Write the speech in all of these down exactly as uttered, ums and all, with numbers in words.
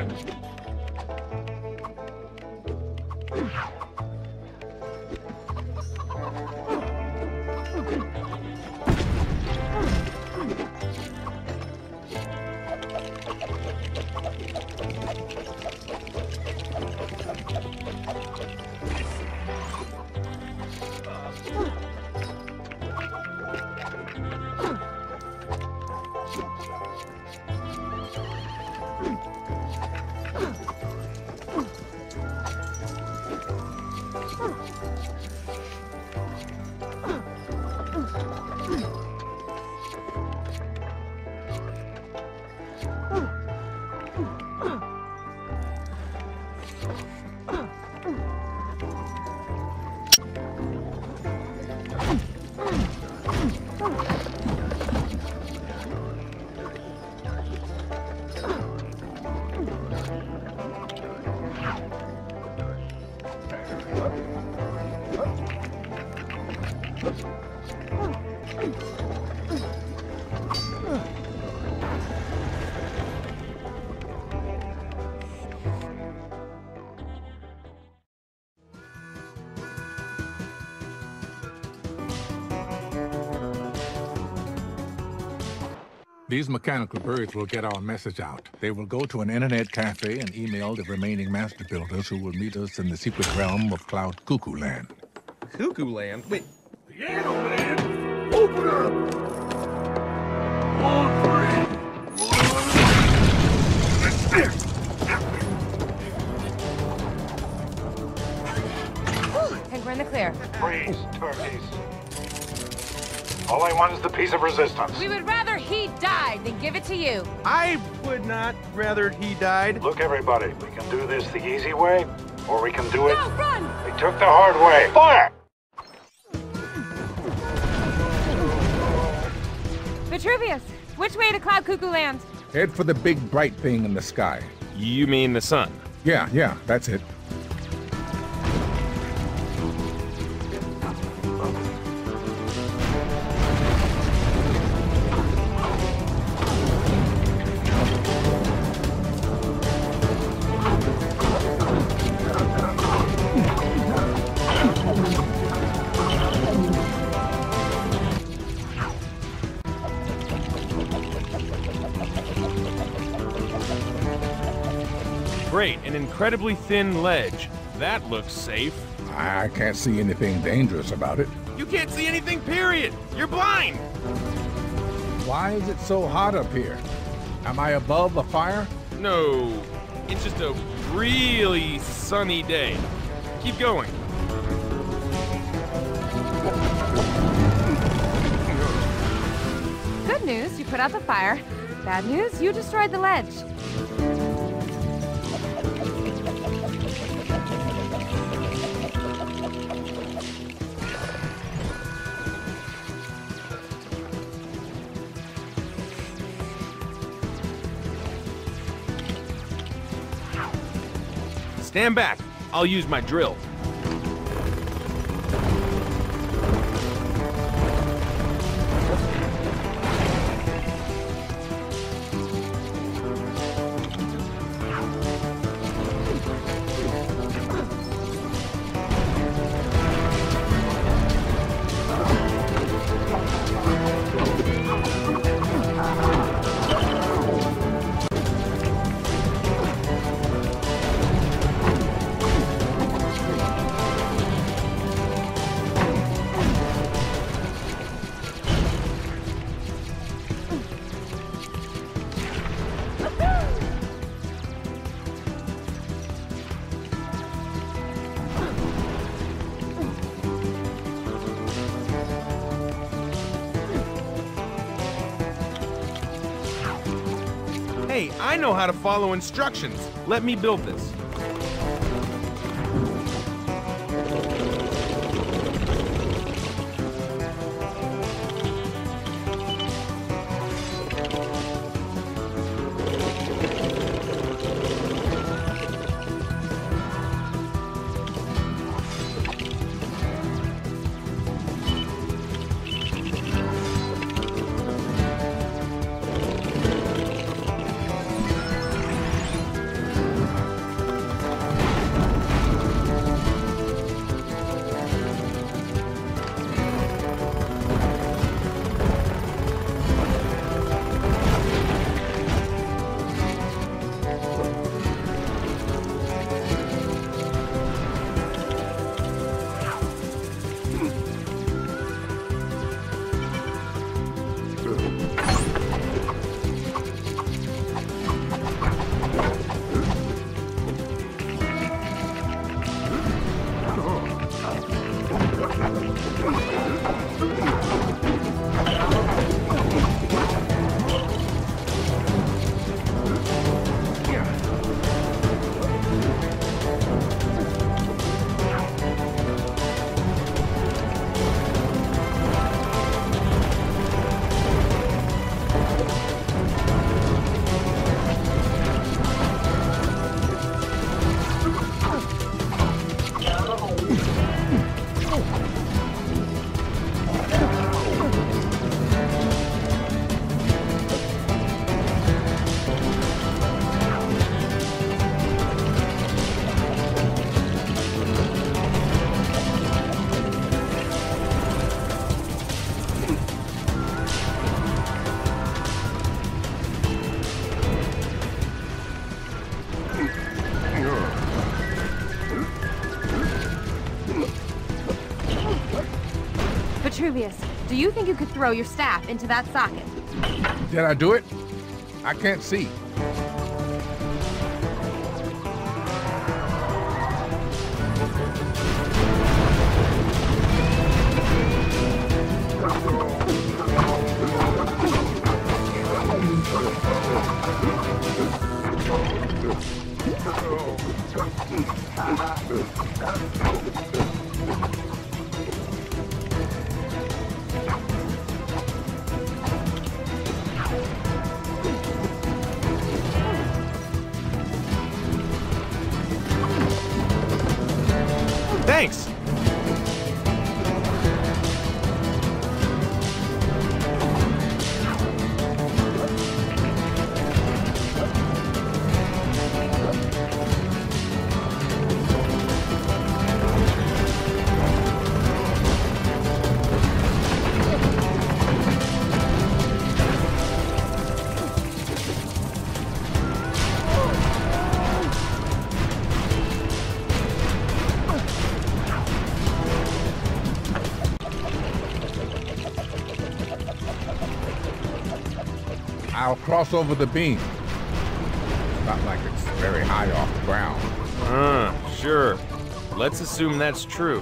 These mechanical birds will get our message out. They will go to an internet cafe and email the remaining master builders who will meet us in the secret realm of Cloud Cuckoo Land. Cuckoo Land? Wait. Piano Man, open up! On three! Whew, I think we're in the clear. Freeze, turkeys. All I want is the piece of resistance. We would rather he died than give it to you. I would not rather he died. Look, everybody, we can do this the easy way, or we can do it... No, run! We took the hard way. Fire! Vitruvius, which way to Cloud Cuckoo Land? Head for the big bright thing in the sky. You mean the sun? Yeah, yeah, that's it. Great, an incredibly thin ledge. That looks safe. I can't see anything dangerous about it. You can't see anything, period! You're blind! Why is it so hot up here? Am I above a fire? No, it's just a really sunny day. Keep going. Good news, you put out the fire. Bad news, you destroyed the ledge. Stand back. I'll use my drill. Hey, I know how to follow instructions. Let me build this. Vitruvius, do you think you could throw your staff into that socket? Did I do it? I can't see. Thanks! I'll cross over the beam. Not like it's very high off the ground. Uh, sure. Let's assume that's true.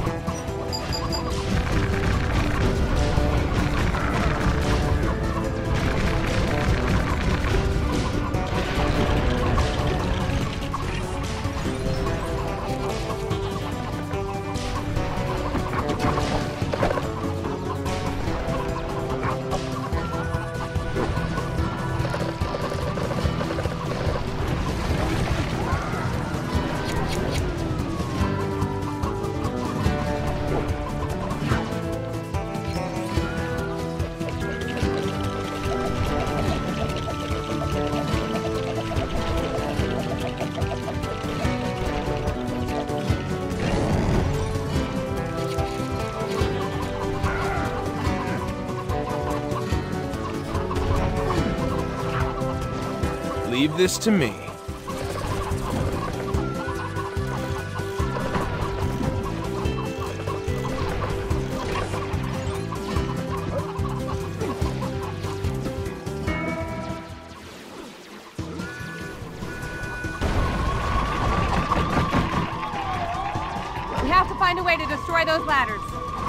Leave this to me. We have to find a way to destroy those ladders.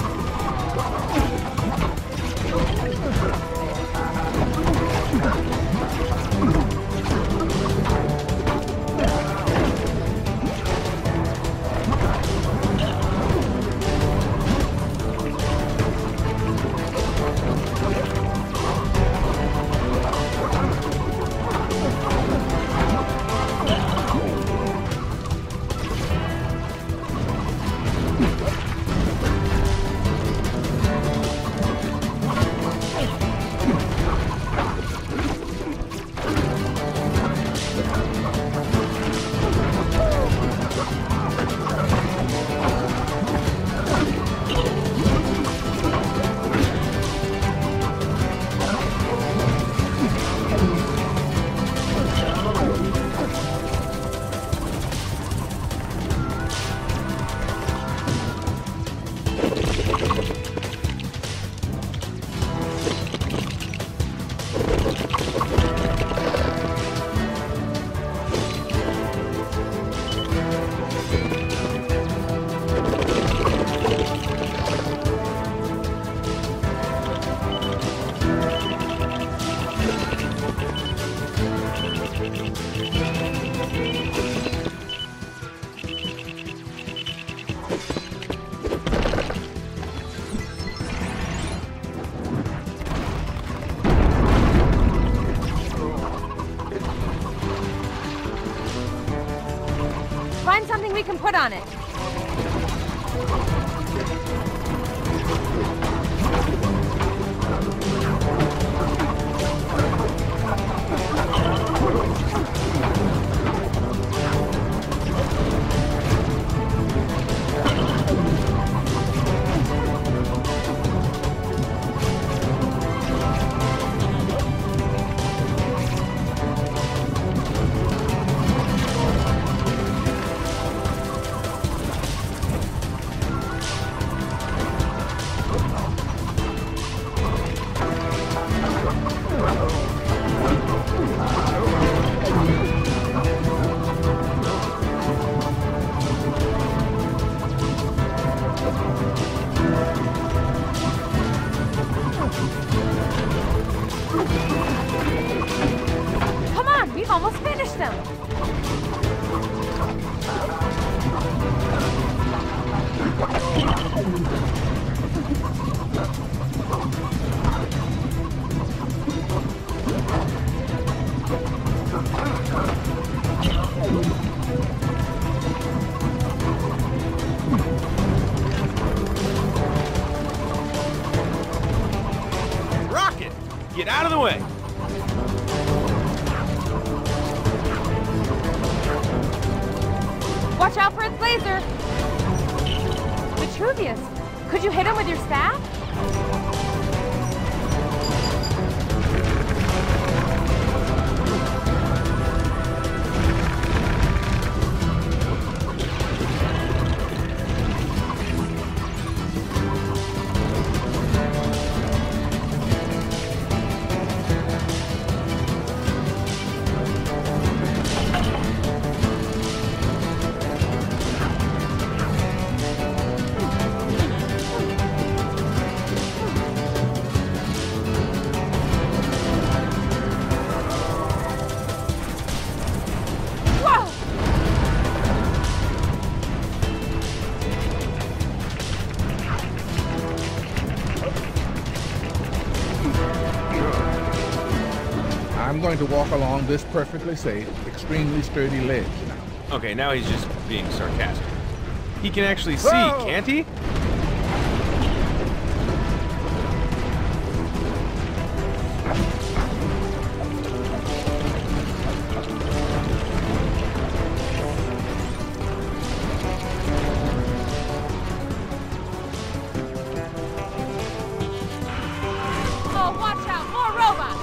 Find something we can put on it. Rocket, get out of the way. Watch out for its laser. Vitruvius, could you hit him with your staff? I'm going to walk along this perfectly safe, extremely sturdy ledge now. Okay, now he's just being sarcastic. He can actually see, Whoa! can't he? Oh, watch out, more robots!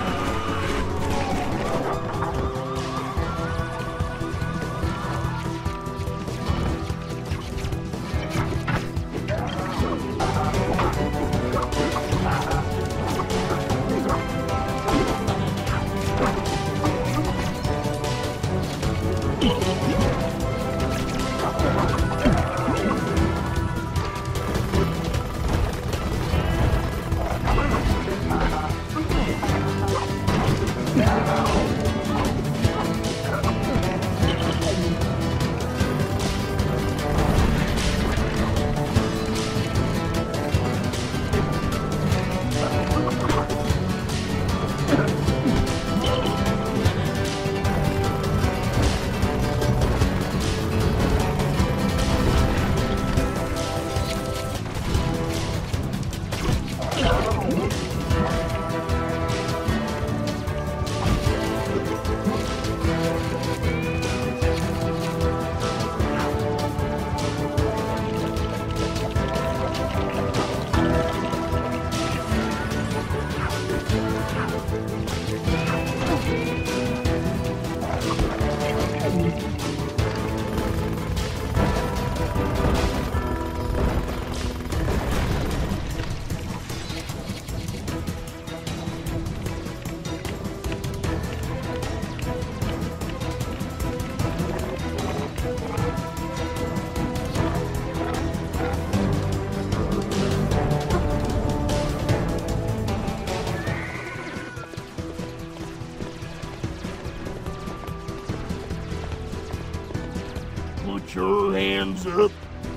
Put your hands up.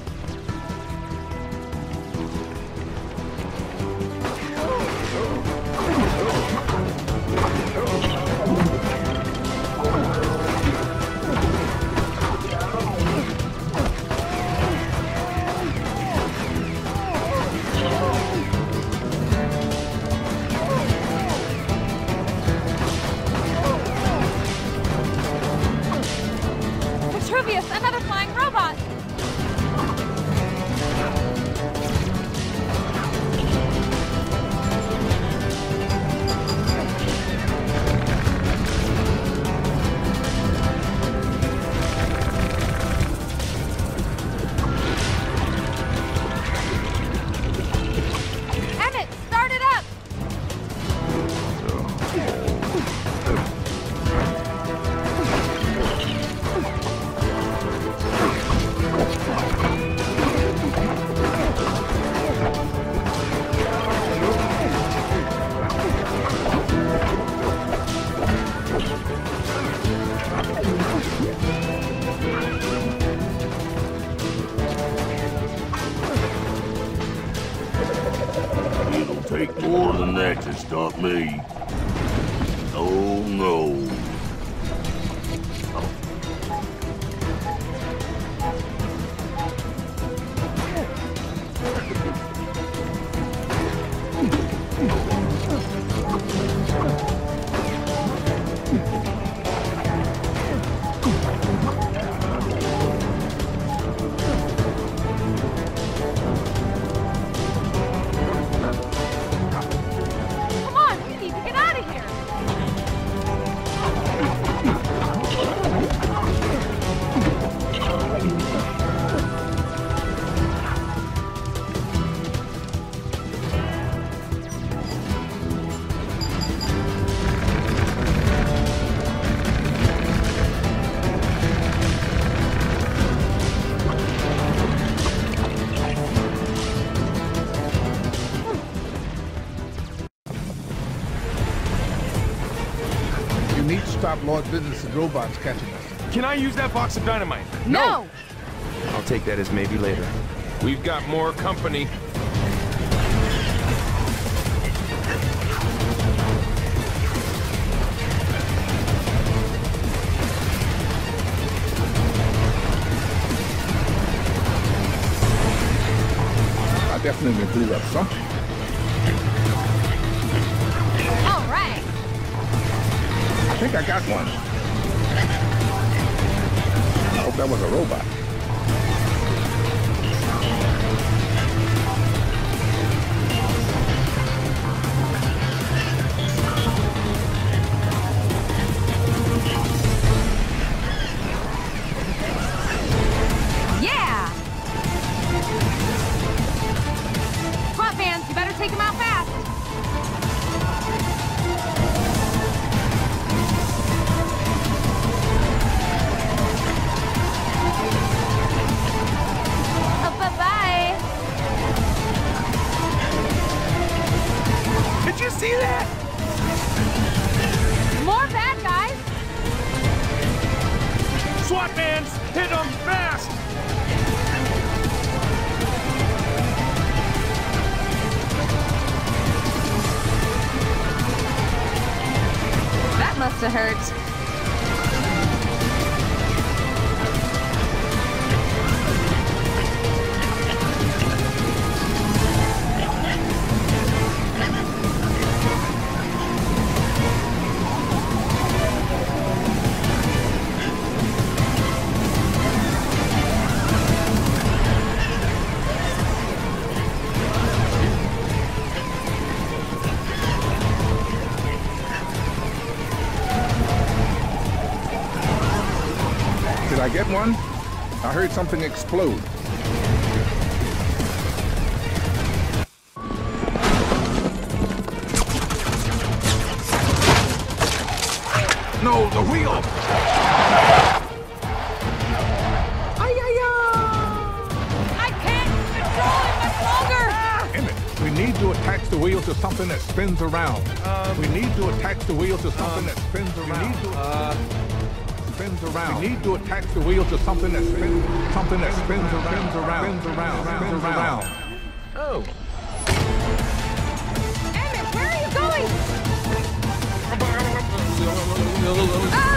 Vitruvius, another flying robot! Emmett, start it up! that to stop me. Oh no. Stop Lord Business and robots catching us. Can I use that box of dynamite? No! I'll take that as maybe later. We've got more company. I definitely blew up something. All right. I think I got one. I hope that was a robot. Yeah! Come on, fans, you better take him out fast. Did you see that? More bad guys! SWAT vans! Hit them fast! That must have hurt. Did I get one? I heard something explode. No, the wheel! I can't control it much longer! Damn it. We need to attach the wheel to something that spins around. Um, we need to attach the wheel to something um, that spins around. We need to, Uh, spins around. We need to attach the wheel to something that spins, something that spins around, spins around, spins around, spins around. oh. Emmett, where are you going? Ah!